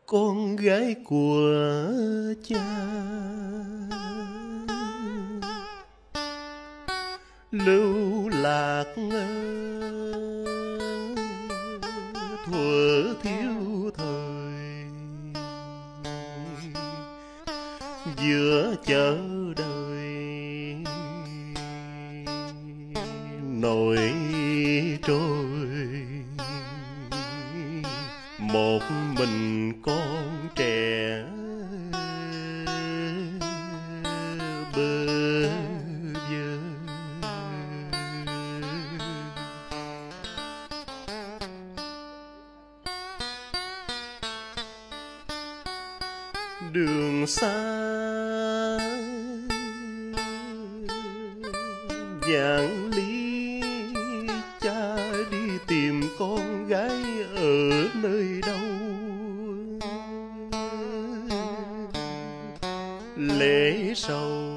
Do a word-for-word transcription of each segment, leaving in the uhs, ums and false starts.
con gái của cha. Lưu lạc thuở thiếu thời, giữa chờ đợi nổi trôi. Một mình con trẻ bơ vơ, đường xa vạn lý, cha đi tìm con gái ở nơi đâu. Lễ sầu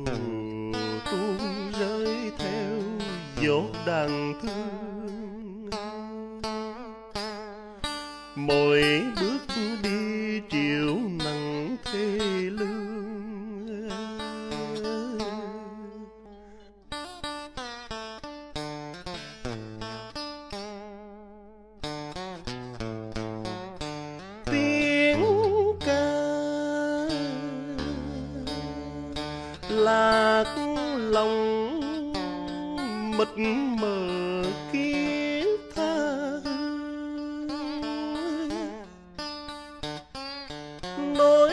tuôn rơi theo giọt đàn thương, mỗi bước đi triệu nặng thê lương. Tiếng ca lạc lòng mịt mờ kia tha, nói